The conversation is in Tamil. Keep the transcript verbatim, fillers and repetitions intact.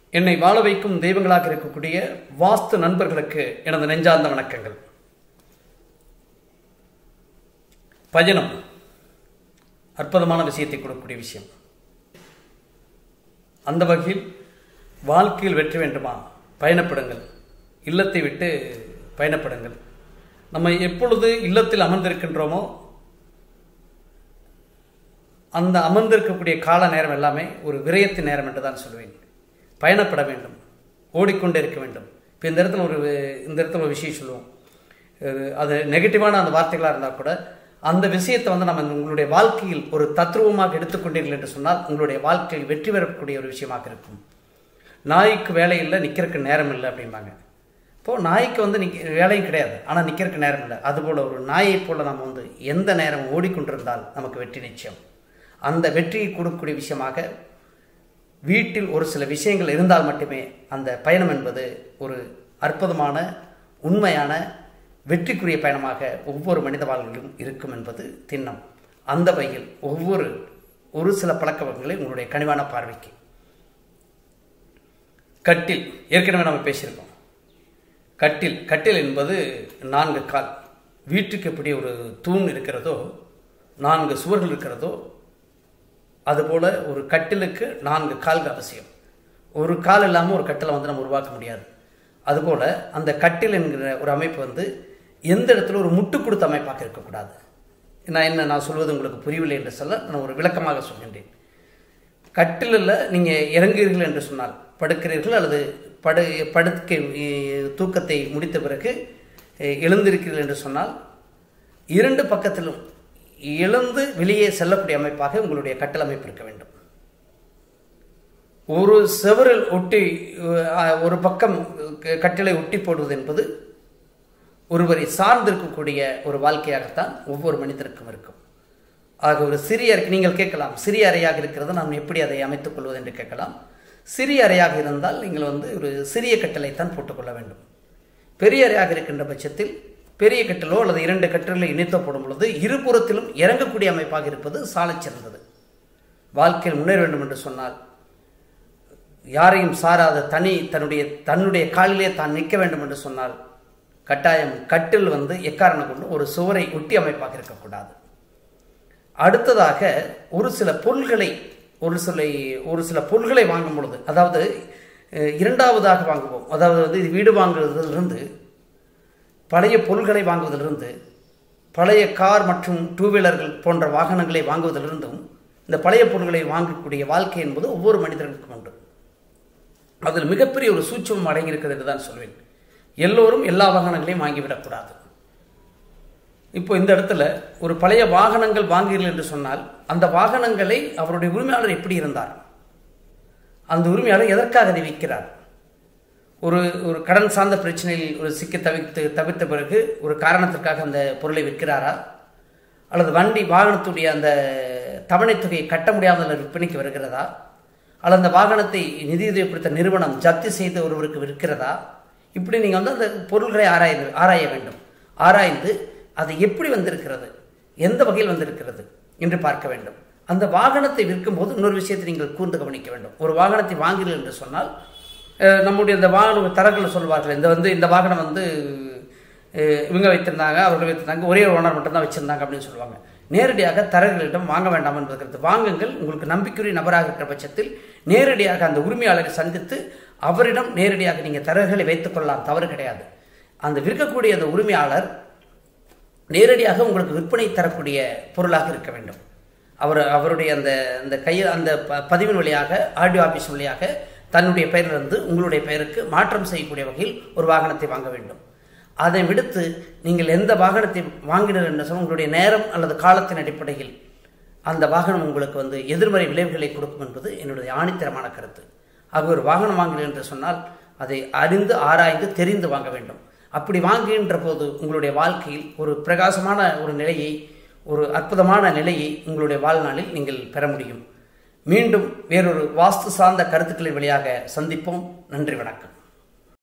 என்னை வாழ வைக்கும் தெய்வங்களாக இருக்கக்கூடிய வாஸ்து நண்பர்களுக்கு எனது நெஞ்சார்ந்த வணக்கங்கள். பயணம் அற்புதமான விஷயத்தை கொடுக்கக்கூடிய விஷயம். அந்த வகையில் வாழ்க்கையில் வெற்றி வேண்டுமா, பயணப்படுங்கள். இல்லத்தை விட்டு பயணப்படுங்கள். நம்ம எப்பொழுது இல்லத்தில் அமர்ந்திருக்கின்றோமோ அந்த அமர்ந்திருக்கக்கூடிய கால நேரம் எல்லாமே ஒரு விரயத்தின் நேரம் என்று தான் சொல்வேன். பயணப்பட வேண்டும், ஓடிக்கொண்டே இருக்க வேண்டும். இப்போ இந்த இடத்துல ஒரு இந்த இடத்துல ஒரு விஷயம் சொல்லுவோம், அது நெகட்டிவான அந்த வார்த்தைகளாக இருந்தால் கூட அந்த விஷயத்தை வந்து நம்ம உங்களுடைய வாழ்க்கையில் ஒரு தத்ரூபமாக எடுத்துக்கொண்டீர்கள் என்று சொன்னால் உங்களுடைய வாழ்க்கையில் வெற்றி பெறக்கூடிய ஒரு விஷயமாக இருக்கும். நாய்க்கு வேலை இல்லை, நிற்கிறதுக்கு நேரம் இல்லை அப்படிம்பாங்க. இப்போது நாய்க்கு வந்து நிற்க வேலையும் கிடையாது, ஆனால் நிற்கிறதுக்கு நேரம் இல்லை. அதுபோல் ஒரு நாயை போல் நம்ம வந்து எந்த நேரம் ஓடிக்கொண்டிருந்தால் நமக்கு வெற்றி நிச்சயம். அந்த வெற்றியை கொடுக்கக்கூடிய விஷயமாக வீட்டில் ஒரு சில விஷயங்கள் இருந்தால் மட்டுமே அந்த பயணம் என்பது ஒரு அற்புதமான உண்மையான வெற்றிக்குரிய பயணமாக ஒவ்வொரு மனித வாழ்விலும் இருக்கும் என்பது திண்ணம். அந்த வகையில் ஒவ்வொரு ஒரு சில பழக்க வழக்கங்களை உங்களுடைய கனிவான பார்வைக்கு. கட்டில் ஏற்கனவே நம்ம பேசியிருக்கோம். கட்டில் கட்டில் என்பது நான்கு கால். வீட்டுக்கு எப்படி ஒரு தூண் இருக்கிறதோ, நான்கு சுவர்கள் இருக்கிறதோ, அதுபோல் ஒரு கட்டிலுக்கு நான்கு கால்கள் அவசியம். ஒரு கால் இல்லாமல் ஒரு கட்டிலை வந்து நம்ம உருவாக்க முடியாது. அதுபோல் அந்த கட்டில் என்கிற ஒரு அமைப்பு வந்து எந்த இடத்துல ஒரு முட்டு கொடுத்த அமைப்பாக இருக்கக்கூடாது. நான் என்ன நான் சொல்வது உங்களுக்கு புரியவில்லை என்று சொல்ல நான் ஒரு விளக்கமாக சொல்கின்றேன். கட்டிலில் நீங்கள் இறங்குகிறீர்கள் என்று சொன்னால், படுக்கிறீர்கள் அல்லது படு படுக்கை தூக்கத்தை முடித்த பிறகு எழுந்திருக்கிறீர்கள் என்று சொன்னால், இரண்டு பக்கத்திலும் எழுந்து வெளியே செல்லக்கூடிய அமைப்பாக உங்களுடைய கட்டில் அமைப்பு இருக்க வேண்டும். ஒரு செவரில் ஒட்டி ஒரு பக்கம் கட்டிலை ஒட்டி போடுவது என்பது ஒருவரை சார்ந்திருக்கக்கூடிய ஒரு வாழ்க்கையாகத்தான் ஒவ்வொரு மனிதருக்கும் இருக்கும். ஆக ஒரு சிறிய நீங்கள் கேட்கலாம், சிறிய அறையாக இருக்கிறது நாம் எப்படி அதை அமைத்துக் கொள்வது என்று கேட்கலாம். சிறிய அறையாக இருந்தால் நீங்கள் வந்து ஒரு சிறிய கட்டிலைத்தான் போட்டுக்கொள்ள வேண்டும். பெரிய அறையாக இருக்கின்ற பட்சத்தில் பெரிய கட்டிலோ அல்லது இரண்டு கட்டிலை இணைத்தப்படும் பொழுது இருபுறத்திலும் இறங்கக்கூடிய அமைப்பாக இருப்பது சாலச் சிறந்தது. வாழ்க்கையில் முன்னேற வேண்டும் என்று சொன்னால், யாரையும் சாராத தனி தன்னுடைய தன்னுடைய காலிலே தான் நிற்க வேண்டும் என்று சொன்னால் கட்டாயம் கட்டில் வந்து எக்காரணம் கொண்டு ஒரு சுவரை ஒட்டி அமைப்பாக இருக்கக்கூடாது. அடுத்ததாக ஒரு சில பொருள்களை ஒரு சில ஒரு சில பொருள்களை வாங்கும் பொழுது, அதாவது இரண்டாவதாக வாங்குவோம், அதாவது வந்து இது வீடு வாங்குவதிலிருந்து பழைய பொருள்களை வாங்குவதிலிருந்து, பழைய கார் மற்றும் டூ வீலர்கள் போன்ற வாகனங்களை வாங்குவதிலிருந்தும் இந்த பழைய பொருள்களை வாங்கக்கூடிய வாழ்க்கை என்பது ஒவ்வொரு மனிதர்களுக்கும் உண்டு. அதில் மிகப்பெரிய ஒரு சூட்சமம் அடங்கியிருக்கிறது என்று தான் சொல்வேன். எல்லோரும் எல்லா வாகனங்களையும் வாங்கிவிடக்கூடாது. இப்போ இந்த இடத்துல ஒரு பழைய வாகனங்கள் வாங்குகிறீர்கள் என்று சொன்னால், அந்த வாகனங்களை அவருடைய உரிமையாளர் எப்படி இருந்தார், அந்த உரிமையாளர் எதற்காக அதை விற்கிறார், ஒரு ஒரு கடன் சார்ந்த பிரச்சனையில் ஒரு சிக்கி தவிர்த்து தவிர்த்த பிறகு ஒரு காரணத்திற்காக அந்த பொருளை விற்கிறாரா, அல்லது வண்டி வாகனத்துடைய அந்த தவணை தொகையை கட்ட முடியாமல் விற்பனைக்கு வருகிறதா, அல்லது அந்த வாகனத்தை நிதியுதவிப்படுத்த நிறுவனம் ஜப்தி செய்த ஒருவருக்கு விற்கிறதா, இப்படி நீங்கள் வந்து அந்த பொருள்களை ஆராய ஆராய வேண்டும். ஆராய்ந்து அது எப்படி வந்திருக்கிறது, எந்த வகையில் வந்திருக்கிறது என்று பார்க்க வேண்டும். அந்த வாகனத்தை விற்கும் போது இன்னொரு விஷயத்தை நீங்கள் கூர்ந்து கவனிக்க வேண்டும். ஒரு வாகனத்தை வாங்குகிறீர்கள் என்று சொன்னால், நம்முடைய இந்த வாகன தரங்கள் சொல்வார்கள், இந்த வந்து இந்த வாகனம் வந்து இவங்க வைத்திருந்தாங்க, அவர்கள் வைத்திருந்தாங்க, ஒரே ஒரு ஓனர் மட்டும்தான் வச்சுருந்தாங்க அப்படின்னு சொல்லுவாங்க. நேரடியாக தரகர்களிடம் வாங்க வேண்டாம் என்பதற்கு வாங்குங்கள். உங்களுக்கு நம்பிக்கையுரிய நபராக இருக்கிற பட்சத்தில் நேரடியாக அந்த உரிமையாளரை சந்தித்து அவரிடம் நேரடியாக நீங்கள் தரகர்களை வைத்துக் கொள்ளலாம், தவறு கிடையாது. அந்த விற்கக்கூடிய அந்த உரிமையாளர் நேரடியாக உங்களுக்கு விற்பனை தரக்கூடிய பொருளாக இருக்க வேண்டும். அவர் அவருடைய அந்த அந்த கையில் அந்த பதிவின் வழியாக ஆர்டிஓ ஆஃபீஸ் வழியாக தன்னுடைய பெயரிலிருந்து உங்களுடைய பெயருக்கு மாற்றம் செய்யக்கூடிய வகையில் ஒரு வாகனத்தை வாங்க வேண்டும். அதை விடுத்து நீங்கள் எந்த வாகனத்தை வாங்கினீர்கள் என்று சொன்னால் உங்களுடைய நேரம் அல்லது காலத்தின் அடிப்படையில் அந்த வாகனம் உங்களுக்கு வந்து எதிர்மறை விளைவுகளை கொடுக்கும் என்பது என்னுடைய ஆணித்தரமான கருத்து. ஆக ஒரு வாகனம் வாங்கினீர்கள் என்று சொன்னால் அதை அறிந்து ஆராய்ந்து தெரிந்து வாங்க வேண்டும். அப்படி வாங்குகின்ற போது உங்களுடைய வாழ்க்கையில் ஒரு பிரகாசமான ஒரு நிலையை, ஒரு அற்புதமான நிலையை உங்களுடைய வாழ்நாளில் நீங்கள் பெற முடியும். மீண்டும் வேறொரு வாஸ்து சார்ந்த கருத்துக்களின் வழியாக சந்திப்போம். நன்றி, வணக்கம்.